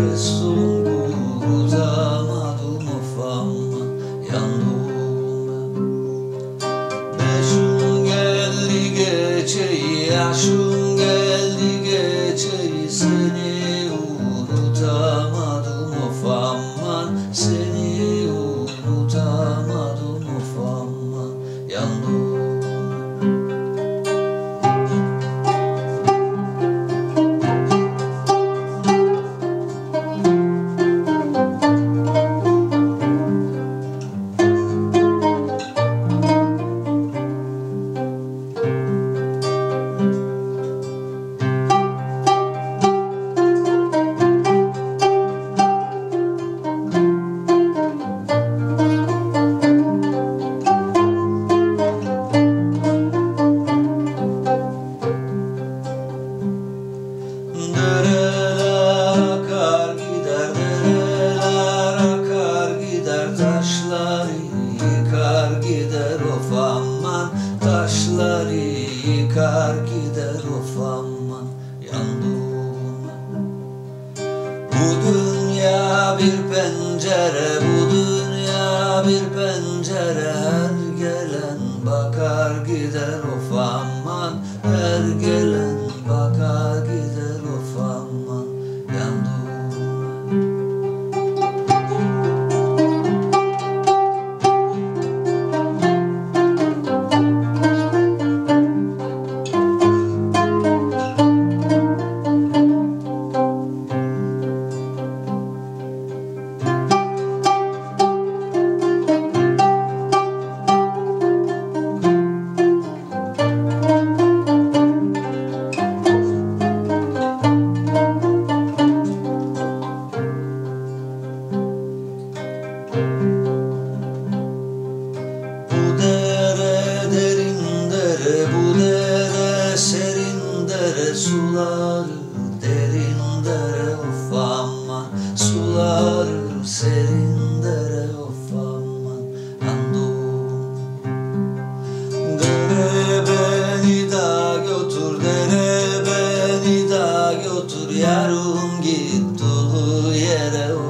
Kestum kurutamadım of aman yandım. Beşim geldi geçeyi, yaşım geldi geçeyi, seni unutamadım of aman, seni unutamadım of aman yandım. Dereler akar gider, dereler akar gider, taşları yıkar gider of aman, taşları yıkar gider of aman yandım. Bu dünya bir pencere, bu dünya bir pencere, her gelen bakar gider of aman, her gelen bakar gider of aman yandım. Bu dere derin dere, bu dere serin dere, suları derin dere of aman, suları serin dere of aman yandım. Dere beni da götür, dere beni da götür, yarım git dolu yere